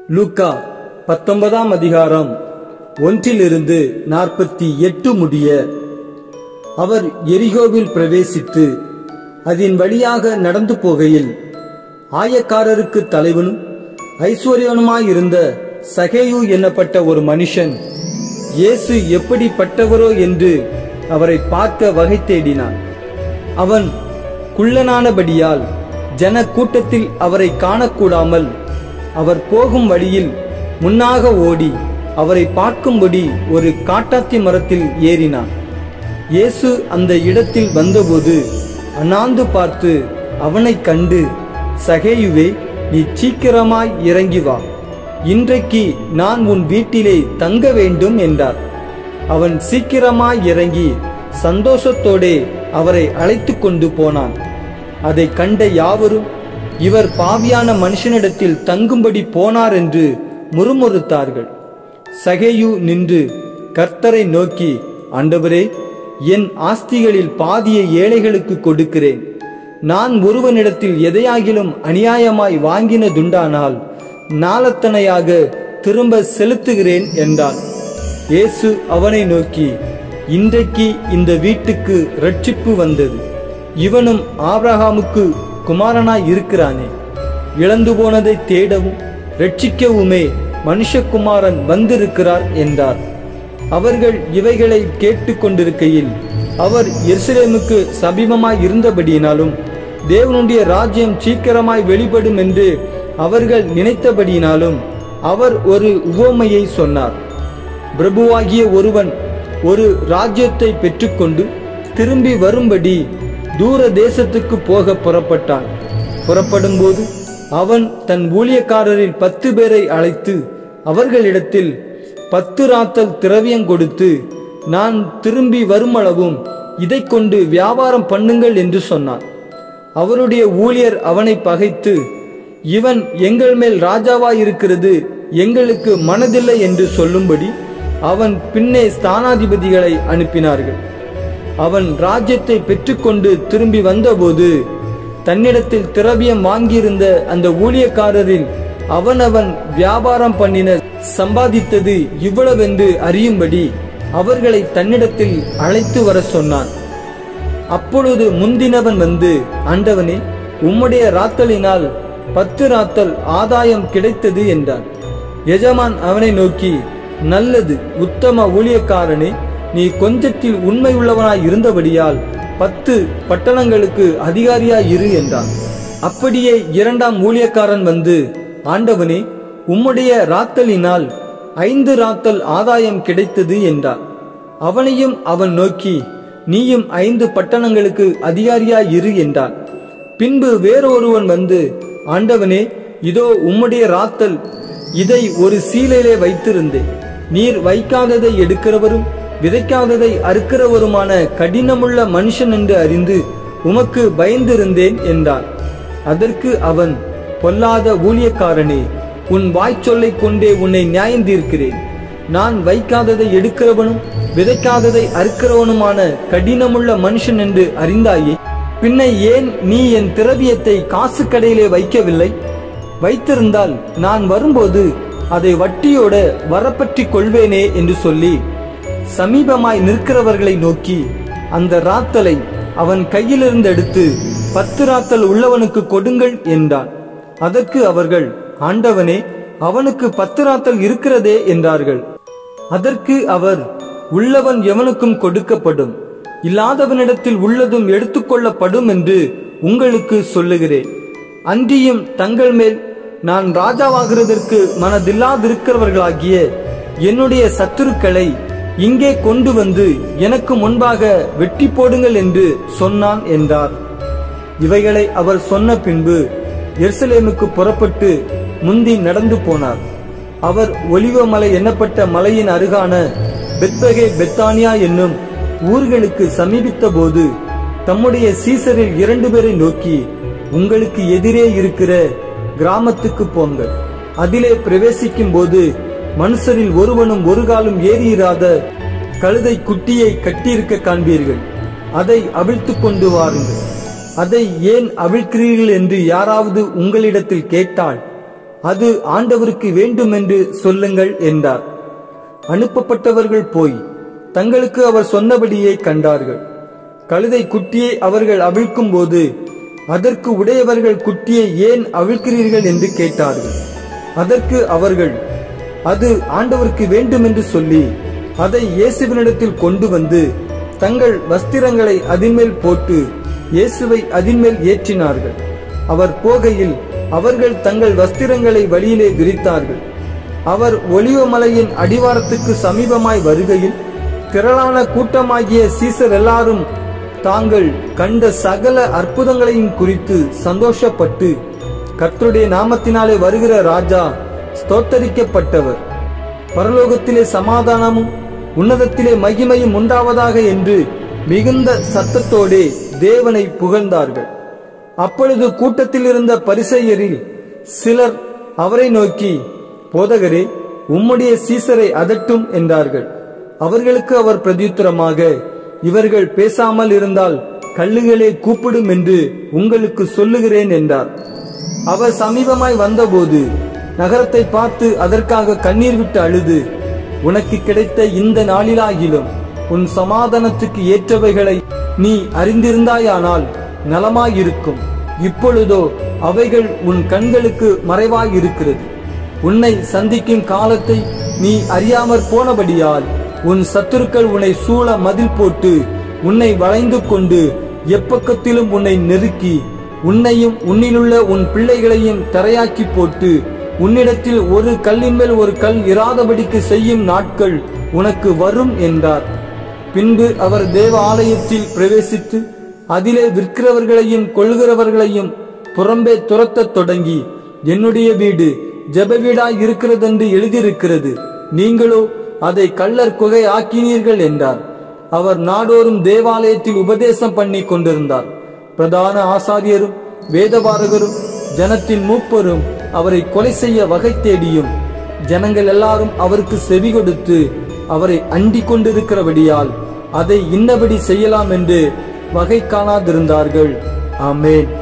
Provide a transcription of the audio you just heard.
லூக்கா 19 அதிகாரம் 1-48 முடிய. அவர் எரிகோவில் பிரவேசித்து அதன் வழியாக நடந்து போகையில் ஆயக்காரருக்கு தலைவனும் ஐஸ்வர்யனுமாயிருந்த சகேயு என்னப்பட்ட ஒரு மனுஷன் இயேசு எப்படிப்பட்டவரோ என்று அவரை பார்க்க வகை தேடினான். அவன் குள்ளனானபடியால் ஜன கூட்டத்தில் அவரை காணக்கூடாமல் அவர் போகும் வழியில் முன்னாக ஓடி அவரை பார்க்கும்படி ஒரு காட்டாத்தி மரத்தில் ஏறினான். இயேசு அந்த இடத்தில் வந்தபோது அண்ணாந்து பார்த்து அவனை கண்டு, சகேயுவே, நீ சீக்கிரமாய் இறங்கி வா, இன்றைக்கு நான் உன் வீட்டிலே தங்க வேண்டும் என்றார். அவன் சீக்கிரமாய் இறங்கி சந்தோஷத்தோடே அவரை அழைத்து கொண்டு போனான். அதை கண்ட யாவரும், இவர் பாவியான மனுஷனிடத்தில் தங்கும்படி போனார் என்று முறுமுறுத்தார்கள். சகேயு நின்று கர்த்தரை நோக்கி, ஆண்டவரே, என் ஆஸ்திகளில் பாதியை ஏழைகளுக்கு கொடுக்கிறேன். நான் ஒருவனிடத்தில் எதையாகிலும் அநியாயமாய் வாங்கினதுண்டானால் நாளத்தனையாக திரும்ப செலுத்துகிறேன் என்றான். இயேசு அவனை நோக்கி, இன்றைக்கு இந்த வீட்டுக்கு இரட்சிப்பு வந்தது. இவனும் ஆபிரகாமுக்கு குமாரனாய் இருக்கிறானே. இழந்து போனதை தேடவும் இரட்சிக்கவுமே மனுஷகுமாரன் வந்திருக்கிறார் என்றார். அவர்கள் இவைகளை கேட்டு கொண்டிருக்கையில் அவர் எருசலேமுக்கு சமீபமாய் இருந்தபடியினாலும் தேவனுடைய ராஜ்யம் சீக்கிரமாய் வெளிப்படும் என்று அவர்கள் நினைத்தபடியினாலும் அவர் ஒரு உவமையை சொன்னார். பிரபுவாகிய ஒருவன் ஒரு ராஜ்யத்தை பெற்றுக்கொண்டு திரும்பி வரும்படி தூர தேசத்துக்கு போக புறப்பட்டான். புறப்படும்போது அவன் தன் ஊழியக்காரரில் 10 பேரை அழைத்து அவர்களிடத்தில் 10 ராத்தல் திரவியம் கொடுத்து, நான் திரும்பி வருமளவும் இதை கொண்டு வியாபாரம் பண்ணுங்கள் என்று சொன்னான். அவருடைய ஊழியர் அவனை பகைத்து, இவன் எங்கள் மேல் ராஜாவாயிருக்கிறது எங்களுக்கு மனதில்லை என்று சொல்லும்படி அவன் பின்னே ஸ்தானாதிபதிகளை அனுப்பினார்கள். அவன் ராஜ்யத்தை பெற்றுக்கொண்டு திரும்பி வந்தபோது தன்னிடத்தில் திரவியம் வாங்கியிருந்த அந்த ஊழியக்காரரில் அவனவன் வியாபாரம் பண்ணின சம்பாதித்தது இவ்வளவென்று அறியும்படி அவர்களை தன்னிடத்தில் அழைத்து வர சொன்னான். அப்பொழுது முந்தினவன் வந்து, ஆண்டவனே, உம்முடைய ராத்தலினால் 10 ராத்தல் ஆதாயம் கிடைத்தது என்றான். எஜமான் அவனை நோக்கி, நல்லது உத்தம ஊழியக்காரனே, நீ கொஞ்சத்தில் உண்மை உள்ளவனாய் இருந்தபடியால் 10 பட்டணங்களுக்கு அதிகாரியாய் இரு என்றான். அப்படியே 2ஆம் ஊழியக்காரன் வந்து, ஆண்டவனே, உம்முடைய ராத்தலினால் 5 ராத்தல் ஆதாயம் கிடைத்தது என்றான். அவனையும் அவன் நோக்கி, நீயும் 5 பட்டணங்களுக்கு அதிகாரியாய் இரு என்றான். பின்பு வேறொருவன் வந்து, ஆண்டவனே, இதோ உம்முடைய ராத்தல், இதை ஒரு சீலையிலே வைத்திருந்தேன். நீர் வைக்காததை எடுக்கிறவரும் விதைக்காததை அறுக்கிறவருமான கடினமுள்ள மனுஷன் என்று அறிந்து உமக்கு பயந்திருந்தேன் என்றான். அதற்கு அவன், பொல்லாத ஊழியக்காரனே, உன் வாய்ச்சொல்லை கொண்டே உன்னை நியாயந்தீர்க்கிறேன். நான் வைக்காததை எடுக்கிறவனும் விதைக்காததை அறுக்கிறவனுமான கடினமுள்ள மனுஷன் என்று அறிந்தாயே, பின்ன ஏன் நீ என் திரவியத்தை காசு கடையிலே வைக்கவில்லை? வைத்திருந்தால் நான் வரும்போது அதை வட்டியோட வரப்பற்றி கொள்வேனே என்று சொல்லி சமீபமாய் நிற்கிறவர்களை நோக்கி அந்த ராத்தலை அவன் கையிலிருந்து எடுத்து 10 ராத்தல் உள்ளவனுக்கு கொடுங்கள் என்றான். அதற்கு அவர்கள், ஆண்டவனே, அவனுக்கு 10 ராத்தல் இருக்கிறதே என்றார்கள். அதற்கு அவர், உள்ளவன் எவனுக்கும் கொடுக்கப்படும், இல்லாதவனிடத்தில் உள்ளதும் எடுத்துக்கொள்ளப்படும் என்று உங்களுக்கு சொல்லுகிறேன். அன்றியும் தங்கள் மேல் நான் ராஜாவாகிறதற்கு மனதில்லாதிருக்கிறவர்களாகிய என்னுடைய சத்துருக்களை இங்கே கொண்டு வந்து எனக்கு முன்பாக வெட்டி போடுங்கள் என்று சொன்னான் என்றார். இவைகளை அவர் சொன்ன பின்பு எருசலேமுக்கு புறப்பட்டு முந்தி நடந்து போனார். அவர் ஒலிவமலை என்னப்பட்ட மலையின் அருகான பெத்பகே பெத்தானியா என்னும் ஊர்களுக்கு சமீபித்த போது தம்முடைய சீசரில் 2 பேரை நோக்கி, உங்களுக்கு எதிரே இருக்கிற கிராமத்துக்கு போங்கள். அதிலே பிரவேசிக்கும் போது மனுஷரில் ஒருவனும் ஒரு காலும் ஏறியிராத கழுதை குட்டியை கட்டியிருக்க காண்பீர்கள். அதை அவிழ்த்து கொண்டு வாருங்கள். அதை ஏன் அவிழ்க்கிறீர்கள் என்று யாராவது உங்களிடத்தில் கேட்டால் அது ஆண்டவருக்கு வேண்டும் என்று சொல்லுங்கள் என்றார். அனுப்பப்பட்டவர்கள் போய் தங்களுக்கு அவர் சொன்னபடியே கண்டார்கள். கழுதை குட்டியை அவர்கள் அவிழ்க்கும் போது அதற்கு உடையவர்கள் குட்டியை ஏன் அவிழ்க்கிறீர்கள் என்று கேட்டார்கள். அதற்கு அவர்கள் அது ஆண்டவருக்கு வேண்டும் என்று சொல்லி அதை இயேசுவினிடத்தில் கொண்டு வந்து தங்கள் வஸ்திரங்களை அதின்மேல் போட்டு இயேசுவை அதின்மேல் ஏற்றினார்கள். அவர் போகையில் அவர்கள் தங்கள் வஸ்திரங்களை வழியிலே விரித்தார்கள். அவர் ஒலிவமலையின் அடிவாரத்துக்கு சமீபமாய் வருகையில் திரளான கூட்டமாகிய சீசர் எல்லாரும் தாங்கள் கண்ட சகல அற்புதங்களையும் குறித்து சந்தோஷப்பட்டு, கர்த்தருடைய நாமத்தினாலே வருகிற ராஜா ஸ்தோத்தரிக்கப்பட்டவர், பரலோகத்திலே சமாதானமும் உன்னதத்திலே மகிமையும் உண்டாவதாக என்று மிகுந்த சத்தத்தோடே தேவனை புகழ்ந்தார்கள். அப்பொழுது கூட்டத்தில் இருந்த பரிசேயரில் சிலர் அவரை நோக்கி, போதகரே, உம்முடைய சீசரை அதட்டும் என்றார்கள். அவர்களுக்கு அவர் பிரதியுத்தரமாக, இவர்கள் பேசாமல் இருந்தால் கல்லுகளே கூப்பிடும் என்று உங்களுக்கு சொல்லுகிறேன் என்றார். அவர் சமீபமாய் வந்தபோது நகரத்தை பார்த்து அதற்காக கண்ணீர் விட்டு அழுது, உனக்கு கிடைத்த இந்த நாளிலாகிலும் உன் சமாதானத்துக்கு ஏற்றவைகளை நீ அறிந்திருந்தாயானால் நலமாயிருக்கும். இப்பொழுதோ அவைகள் உன் கண்களுக்கு மறைவாயிருக்கிறது. உன்னை சந்திக்கும் காலத்தை நீ அறியாமற் போனபடியால் உன் சத்துருக்கள் உன்னை சூழ மதில் போட்டு உன்னை வளைந்து கொண்டு எப்பக்கத்திலும் உன்னை நெருக்கி உன்னையும் உன்னிலுள்ள உன் பிள்ளைகளையும் தரையாக்கி போட்டு உன்னிடத்தில் ஒரு கல்லின் மேல் ஒரு கல் இராதபடிக்கு செய்யும் நாட்கள் உனக்கு வரும் என்றார். பின்பு அவர் தேவ ஆலயத்தில் பிரவேசித்து அதிலே விற்கிறவர்களையும் கொள்கிறவர்களையும் புறம்பே துரத்தத் தொடங்கி, என்னுடைய வீடு ஜெப வீடாய் இருக்கிறதென்று எழுதியிருக்கிறது, நீங்களோ அதை கள்ளர் குகை ஆக்கினீர்கள் என்றார். அவர் நாடோறும் தேவாலயத்தில் உபதேசம் பண்ணி கொண்டிருந்தார். பிரதான ஆசாரியரும் வேதபாரகரும் ஜனத்தின் மூப்பரும் அவரை கொலை செய்ய வகை தேடியும் ஜனங்கள் எல்லாரும் அவருக்கு செவி கொடுத்து அவரை அண்டிக் கொண்டிருக்கிறபடியால் அதை இன்னபடி செய்யலாம் என்று வகை காணாதிருந்தார்கள். ஆமென்.